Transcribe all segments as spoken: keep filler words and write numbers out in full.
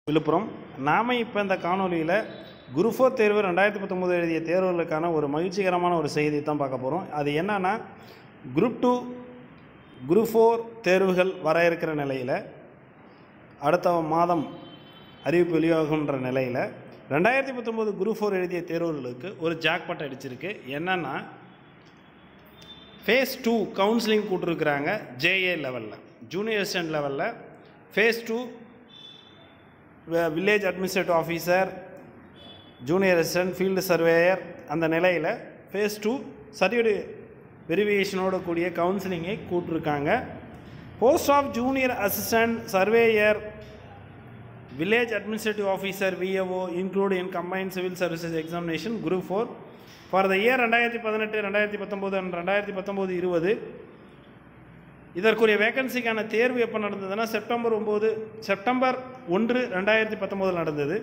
விழுப்புரம். நாம் இப்போ இந்த காணொலியில் குரூப் ஃபோர் தேர்வு ரெண்டாயிரத்தி பத்தொம்போது எழுதிய தேர்வுகளுக்கான ஒரு மகிழ்ச்சிகரமான ஒரு செய்தி தான் பார்க்க போகிறோம். அது என்னன்னா, குரூப் டூ குரூப் ஃபோர் தேர்வுகள் வர இருக்கிற நிலையில் அடுத்த மாதம் அறிவிப்பு வெளியாகுன்ற நிலையில் ரெண்டாயிரத்தி பத்தொம்போது குரூப் ஃபோர் எழுதிய தேர்வுகளுக்கு ஒரு ஜாக்பாட் அடிச்சிருக்கு. என்னென்னா, ஃபேஸ் டூ கவுன்சிலிங் கூட்டிருக்கிறாங்க. ஜேஏ லெவலில், ஜூனியர் அசிஸ்டன்ட் லெவலில் phase two village administrative officer, junior assistant, field surveyor, அந்த நிலையில் ஃபேஸ் டூ சர்டிஃபிகேட் வெரிஃபிகேஷனோட கூடிய கவுன்சிலிங்கை கூட்டிருக்காங்க. Post of junior assistant surveyor, village administrative officer VAO include in combined civil services examination group four for the year ரெண்டாயிரத்தி பதினெட்டு ரெண்டாயிரத்தி பத்தொம்போது அண்ட் ரெண்டாயிரத்தி பத்தொம்போது இருபது. இதற்குரிய வேக்கன்சிக்கான தேர்வு எப்போ நடந்ததுன்னா, செப்டம்பர் ஒம்பது செப்டம்பர் ஒன்று ரெண்டாயிரத்தி பத்தொம்போதில் நடந்தது.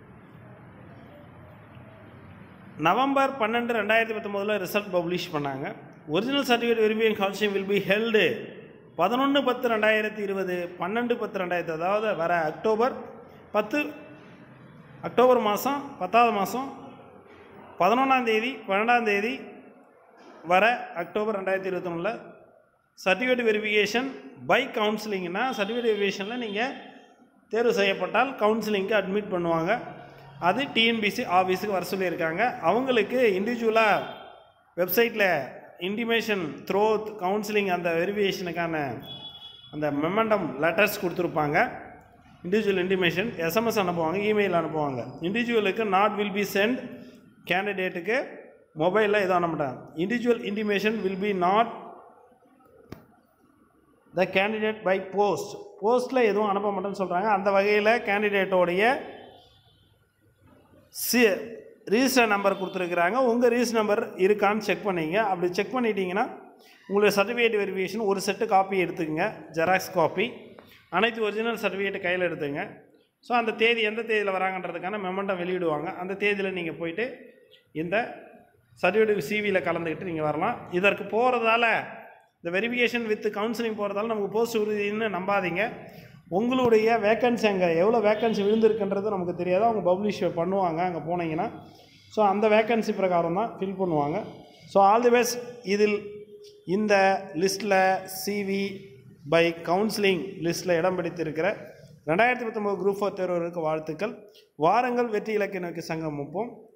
நவம்பர் பன்னெண்டு ரெண்டாயிரத்தி பத்தொம்போதில் ரிசல்ட் பப்ளிஷ் பண்ணாங்க. Original certificate verification counselling will be held பதினொன்று பத்து ரெண்டாயிரத்தி இருபது பன்னெண்டு பத்து ரெண்டாயிரத்தி அதாவது வர அக்டோபர் பத்து அக்டோபர் மாதம் பத்தாவது மாதம் பதினொன்றாம் தேதி பன்னெண்டாம் தேதி வர அக்டோபர் ரெண்டாயிரத்தி இருபத்தி ஒன்றில் சர்டிஃபிகேட் வெரிஃபிகேஷன் பை கவுன்சிலிங்னா, சர்டிஃபிகேட் வெரிஃபிகேஷனில் நீங்கள் தேர்வு செய்யப்பட்டால் கவுன்சிலிங்க்கு அட்மிட் பண்ணுவாங்க. அது டிஎன்பிசி ஆஃபீஸுக்கு வர சொல்லியிருக்காங்க. அவங்களுக்கு இண்டிவிஜுவலாக வெப்சைட்டில் இன்டிமேஷன் த்ரோ கவுன்சிலிங் அந்த வெரிஃபிகேஷனுக்கான அந்த மெமண்டம் லெட்டர்ஸ் கொடுத்துருப்பாங்க. இண்டிவிஜுவல் இன்டிமேஷன் எஸ்எம்எஸ் அனுப்புவாங்க, இமெயில் அனுப்புவாங்க. இண்டிவிஜுவலுக்கு நாட் வில் பி சென்ட், கேண்டிடேட்டுக்கு மொபைலில் எதுவும் அனுப்பிட்டாங்க. Individual intimation will be not the candidate by post, போஸ்ட்டில் எதுவும் அனுப்ப மாட்டேன்னு சொல்கிறாங்க. அந்த வகையில் கேண்டிடேட்டோடைய சி ரிஜிஸ்டர் நம்பர் கொடுத்துருக்குறாங்க. உங்கள் ரிஜிஸ்டர் நம்பர் இருக்கான்னு செக் பண்ணிங்க. அப்படி செக் பண்ணிட்டீங்கன்னா உங்களுடைய சர்டிஃபிகேட் வெரிஃபிகேஷன் ஒரு செட்டு காப்பி எடுத்துக்கங்க, ஜெராக்ஸ் காப்பி. அனைத்து ஒரிஜினல் சர்டிஃபிகேட் கையில் எடுத்துங்க. ஸோ அந்த தேதி எந்த தேதியில் வராங்கன்றதுக்கான மெமண்டம் வெளியிடுவாங்க. அந்த தேதியில் நீங்கள் போயிட்டு இந்த சர்டிஃபிகேட் சிவியில் கலந்துக்கிட்டு நீங்கள் வரலாம். இதற்கு போகிறதால, இந்த வெரிஃபிகேஷன் வித் கவுன்சிலிங் போகிறதால நமக்கு போஸ்ட் உறுதின்னு நம்பாதீங்க. உங்களுடைய வேக்கன்சி அங்கே எவ்வளோ வேக்கன்சி விழுந்திருக்குன்றது நமக்கு தெரியாது. அவங்க பப்ளிஷ் பண்ணுவாங்க அங்கே போனீங்கன்னா. ஸோ அந்த வேக்கன்சி பிரகாரம் தான் ஃபில் பண்ணுவாங்க. So all the best. இதில் இந்த லிஸ்ட்டில் சிவி பை கவுன்சிலிங் லிஸ்ட்டில் இடம் பிடித்திருக்கிற ரெண்டாயிரத்தி பத்தொம்போது குரூப் ஃபோர் தேர்வுகளுக்கு வாழ்த்துக்கள். வாருங்கள், வெற்றி இலக்கை நோக்கி சங்கமிப்போம்.